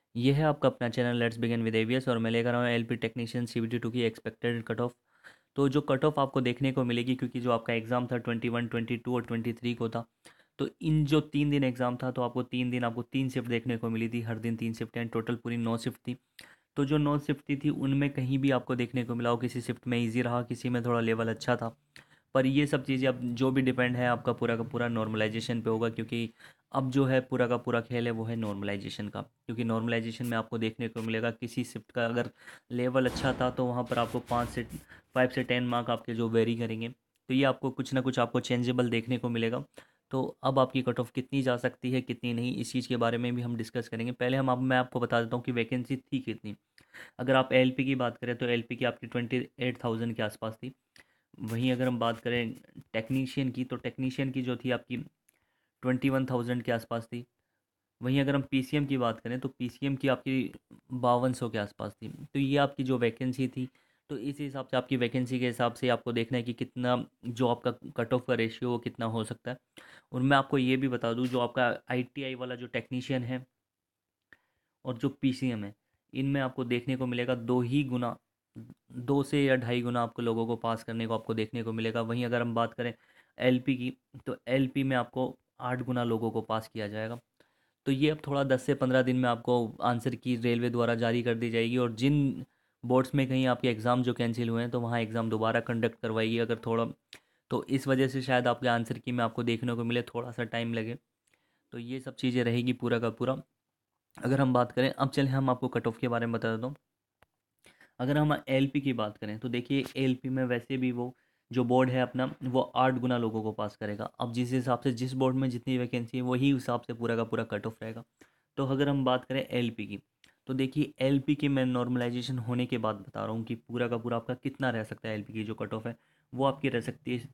ये है आपका अपना चैनल लेट्स बिगिन विद एवियस और मैं लेकर आया हूँ एलपी टेक्नीशियन सीबीटी 2 की एक्सपेक्टेड कट ऑफ। तो जो कट ऑफ आपको देखने को मिलेगी, क्योंकि जो आपका एग्ज़ाम था 21, 22 और 23 को था। तो इन जो 3 दिन एग्ज़ाम था, तो आपको 3 दिन आपको 3 शिफ्ट देखने को मिली थी, हर दिन 3 शिफ्ट एंड टोटल पूरी 9 शिफ्ट थी। तो जो 9 शिफ्ट थी उनमें कहीं भी आपको देखने को मिला हो किसी शिफ्ट में ईजी रहा, किसी में थोड़ा लेवल अच्छा था। पर ये सब चीज़ें अब जो भी डिपेंड है आपका पूरा का पूरा नॉर्मलाइजेशन पे होगा, क्योंकि अब जो है पूरा का पूरा खेल है वो है नॉर्मलाइजेशन का। क्योंकि नॉर्मलाइजेशन में आपको देखने को मिलेगा किसी शिफ्ट का अगर लेवल अच्छा था तो वहाँ पर आपको 5 से 10 मार्क आपके जो वेरी करेंगे। तो ये आपको कुछ ना कुछ आपको चेंजेबल देखने को मिलेगा। तो अब आपकी कट ऑफ कितनी जा सकती है कितनी नहीं, इस चीज़ के बारे में भी हम डिस्कस करेंगे। पहले मैं आपको बता देता हूँ कि वैकेंसी थी कितनी। अगर आप एलपी की बात करें तो एलपी की आपकी 28,000 के आसपास थी। वहीं अगर हम बात करें टेक्नीशियन की, तो टेक्नीशियन की जो थी आपकी 21,000 के आसपास थी। वहीं अगर हम पीसीएम की बात करें तो पीसीएम की आपकी 5200 के आसपास थी। तो ये आपकी जो वैकेंसी थी, तो इस हिसाब से आपकी वैकेंसी के हिसाब से आपको देखना है कि कितना जो आपका कट ऑफ का रेशियो वो कितना हो सकता है। और मैं आपको ये भी बता दूं, जो आपका आईटीआई वाला जो टेक्नीशियन है और जो पीसीएम है, इनमें आपको देखने को मिलेगा 2 ही गुना, 2 से या 2.5 गुना आपको लोगों को पास करने को आपको देखने को मिलेगा। वहीं अगर हम बात करें एलपी की, तो एलपी में आपको 8 गुना लोगों को पास किया जाएगा। तो ये अब थोड़ा 10 से 15 दिन में आपको आंसर की रेलवे द्वारा जारी कर दी जाएगी। और जिन बोर्ड्स में कहीं आपके एग्ज़ाम जो कैंसिल हुए हैं तो वहाँ एग्ज़ाम दोबारा कंडक्ट करवाएगी अगर थोड़ा। तो इस वजह से शायद आपके आंसर की में आपको देखने को मिले थोड़ा सा टाइम लगे। तो ये सब चीज़ें रहेगी पूरा का पूरा। अगर हम बात करें, अब चले हम आपको कट ऑफ के बारे में बता देता हूँ। अगर हम एलपी की बात करें तो देखिए एलपी में वैसे भी वो जो बोर्ड है अपना वो 8 गुना लोगों को पास करेगा। अब जिस हिसाब से जिस बोर्ड में जितनी वैकेंसी है वही हिसाब से पूरा का पूरा कट ऑफ रहेगा। तो अगर हम बात करें एलपी की, तो देखिए एलपी की मैं नॉर्मलाइजेशन होने के बाद बता रहा हूँ कि पूरा का पूरा आपका कितना रह सकता है। एलपी की जो कट ऑफ है वो आपकी रह सकती है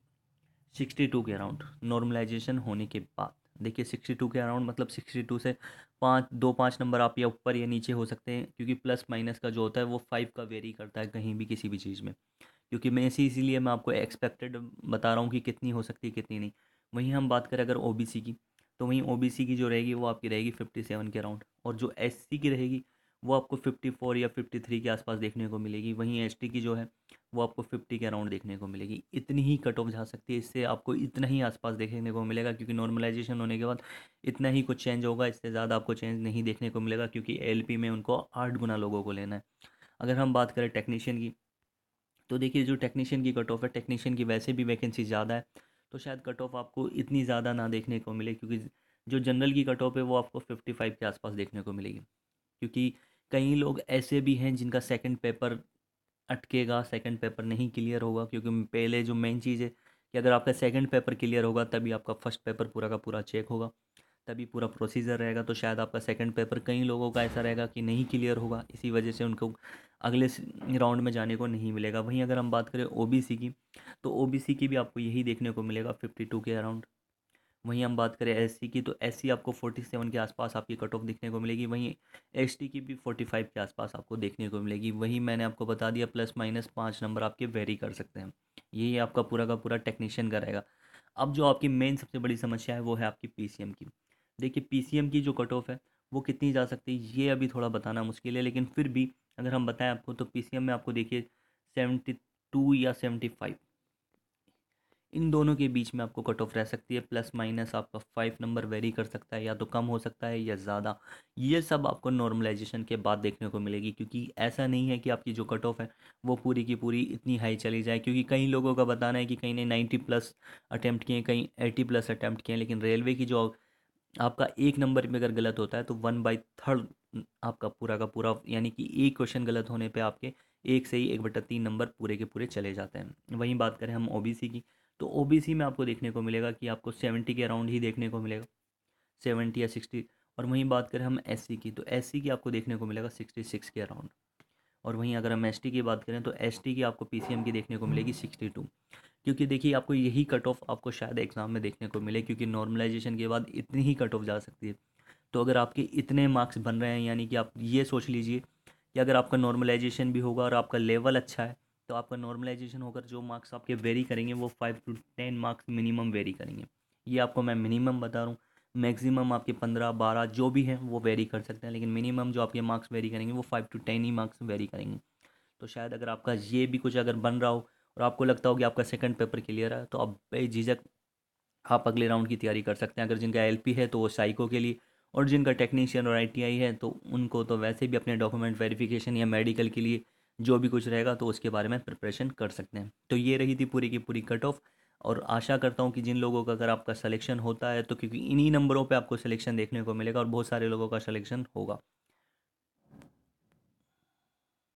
62 के अराउंड नॉर्मलाइजेशन होने के बाद। देखिए 62 के अराउंड मतलब 62 से 5 नंबर आप या ऊपर या नीचे हो सकते हैं, क्योंकि प्लस माइनस का जो होता है वो 5 का वेरी करता है कहीं भी किसी भी चीज़ में। क्योंकि मैं इसीलिए मैं आपको एक्सपेक्टेड बता रहा हूँ कि कितनी हो सकती है कितनी नहीं। वहीं हम बात करें अगर ओबीसी की, तो वहीं ओबीसी की जो रहेगी वो आपकी रहेगी 57 के अराउंड। और जो एससी की रहेगी वो आपको 54 या 53 के आसपास देखने को मिलेगी। वहीं एसटी की जो है वो आपको 50 के अराउंड देखने को मिलेगी। इतनी ही कट ऑफ जा सकती है, इससे आपको इतना ही आसपास देखने को मिलेगा, क्योंकि नॉर्मलाइजेशन होने के बाद इतना ही कुछ चेंज होगा, इससे ज़्यादा आपको चेंज नहीं देखने को मिलेगा, क्योंकि एलपी में उनको 8 गुना लोगों को लेना है। अगर हम बात करें टेक्नीशियन की, तो देखिए जो टेक्नीशियन की कट ऑफ है, टेक्नीशियन की वैसे भी वैकेंसी ज़्यादा है। तो शायद कट ऑफ आपको इतनी ज़्यादा ना देखने को मिले, क्योंकि जो जनरल की कट ऑफ है वो आपको 55 के आसपास देखने को मिलेगी। क्योंकि कई लोग ऐसे भी हैं जिनका सेकंड पेपर अटकेगा, सेकंड पेपर नहीं क्लियर होगा। क्योंकि पहले जो मेन चीज़ है कि अगर आपका सेकंड पेपर क्लियर होगा तभी आपका फर्स्ट पेपर पूरा का पूरा चेक होगा, तभी पूरा प्रोसीजर रहेगा। तो शायद आपका सेकंड पेपर कई लोगों का ऐसा रहेगा कि नहीं क्लियर होगा, इसी वजह से उनको अगले राउंड में जाने को नहीं मिलेगा। वहीं अगर हम बात करें ओबीसी की, तो ओबीसी की भी आपको यही देखने को मिलेगा 52 के अराउंड। वहीं हम बात करें एससी की, तो एससी आपको 47 के आसपास आपकी कट ऑफ देखने को मिलेगी। वहीं एसटी की भी 45 के आसपास आपको देखने को मिलेगी। वहीं मैंने आपको बता दिया प्लस माइनस 5 नंबर आपके वेरी कर सकते हैं। यही आपका पूरा का पूरा टेक्नीशियन का रहेगा। अब जो आपकी मेन सबसे बड़ी समस्या है वो है आपकी पीसीएम की। देखिए पीसीएम की जो कट ऑफ है वो कितनी जा सकती है ये अभी थोड़ा बताना मुश्किल है, लेकिन फिर भी अगर हम बताएं आपको तो पीसीएम में आपको देखिए 72 या 75, इन दोनों के बीच में आपको कट ऑफ रह सकती है। प्लस माइनस आपका 5 नंबर वेरी कर सकता है, या तो कम हो सकता है या ज़्यादा। ये सब आपको नॉर्मलाइजेशन के बाद देखने को मिलेगी, क्योंकि ऐसा नहीं है कि आपकी जो कट ऑफ है वो पूरी की पूरी इतनी हाई चली जाए। क्योंकि कई लोगों का बताना है कि कहीं ने 90+ अटैम्प्ट किए, कहीं 80+ अटैम्प्ट किए, लेकिन रेलवे की जो आपका एक नंबर में अगर गलत होता है तो 1/3 आपका पूरा का पूरा, यानी कि एक क्वेश्चन गलत होने पे आपके एक से ही 1/3 नंबर पूरे के पूरे चले जाते हैं। वहीं बात करें हम ओबीसी की, तो ओबीसी में आपको देखने को मिलेगा कि आपको 70 के अराउंड ही देखने को मिलेगा, 70 या 60। और वहीं बात करें हम एससी की, तो एससी की आपको देखने को मिलेगा 66 के अराउंड। और वहीं अगर हम एसटी की बात करें तो एसटी की आपको पीसीएम की देखने को मिलेगी 62। क्योंकि देखिए आपको यही कट ऑफ आपको शायद एग्ज़ाम में देखने को मिले, क्योंकि नॉर्मलाइजेशन के बाद इतनी ही कट ऑफ जा सकती है। तो अगर आपके इतने मार्क्स बन रहे हैं, यानी कि आप ये सोच लीजिए कि अगर आपका नॉर्मलाइजेशन भी होगा और आपका लेवल अच्छा है, तो आपका नॉर्मलाइजेशन होकर जो मार्क्स आपके वेरी करेंगे वो 5 to 10 मार्क्स मिनिमम वेरी करेंगे। ये आपको मैं मिनिमम बता रहा हूँ। मैक्सिमम आपके 15 12 जो भी हैं वो वेरी कर सकते हैं, लेकिन मिनिमम जो आपके मार्क्स वेरी करेंगे वो 5 to 10 ही मार्क्स वेरी करेंगे। तो शायद अगर आपका ये भी कुछ अगर बन रहा हो और आपको लगता हो कि आपका सेकंड पेपर क्लियर है, तो आप बेझिझक आप अगले राउंड की तैयारी कर सकते हैं। अगर जिनका एलपी है तो वो साइको के लिए, और जिनका टेक्नीशियन और आईटीआई है तो उनको तो वैसे भी अपने डॉक्यूमेंट वेरिफिकेशन या मेडिकल के लिए जो भी कुछ रहेगा तो उसके बारे में प्रिपरेशन कर सकते हैं। तो ये रही थी पूरी की पूरी कट ऑफ। और आशा करता हूँ कि जिन लोगों का अगर आपका सिलेक्शन होता है तो क्योंकि इन्हीं नंबरों पे आपको सिलेक्शन देखने को मिलेगा और बहुत सारे लोगों का सिलेक्शन होगा,